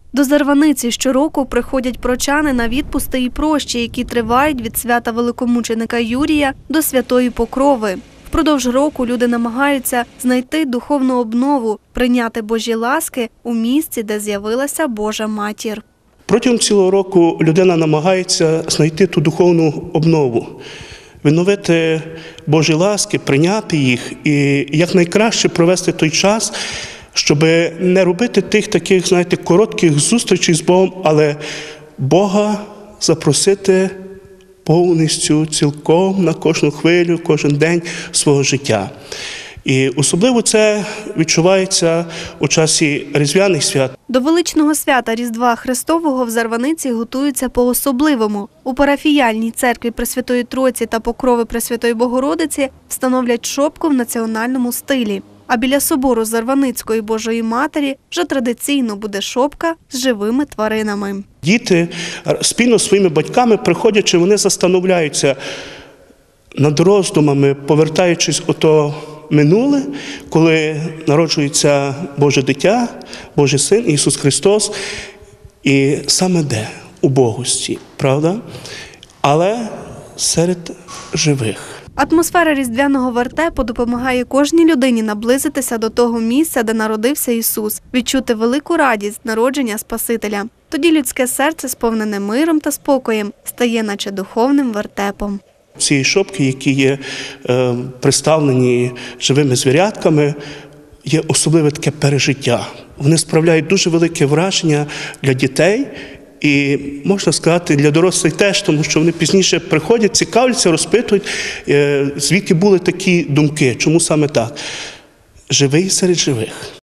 До Зарваниці щороку приходять прочани на відпусти і прощі, які тривають від свята великомученика Юрія до Святої Покрови. Впродовж року люди намагаються знайти духовну обнову, прийняти Божі ласки у місці, де з'явилася Божа Матір. Протягом цілого року людина намагається знайти ту духовну обнову, відновити Божі ласки, прийняти їх і якнайкраще провести той час, щоб не робити тих таких, знаєте, коротких зустрічей з Богом, але Бога запросити повністю, цілком на кожну хвилю, кожен день свого життя. І особливо це відчувається у часі різдвяних свят. До величного свята Різдва Христового в Зарваниці готуються по-особливому. У парафіяльній церкві Пресвятої Тройці та Покрови Пресвятої Богородиці встановлять шопку в національному стилі. А біля собору Зарваницької Божої Матері вже традиційно буде шопка з живими тваринами. Діти спільно з своїми батьками, приходячи, вони застановляються над роздумами, повертаючись у то минуле, коли народжується Боже дитя, Божий Син Ісус Христос. І саме де? У Богості, правда? Але серед живих. Атмосфера різдвяного вертепу допомагає кожній людині наблизитися до того місця, де народився Ісус, відчути велику радість народження Спасителя. Тоді людське серце, сповнене миром та спокоєм, стає наче духовним вертепом. Ці шопки, які є представлені живими звірятками, є особливе таке пережиття. Вони справляють дуже велике враження для дітей і, можна сказати, для дорослих теж, тому що вони пізніше приходять, цікавляться, розпитують, звідки були такі думки, чому саме так. Живий серед живих.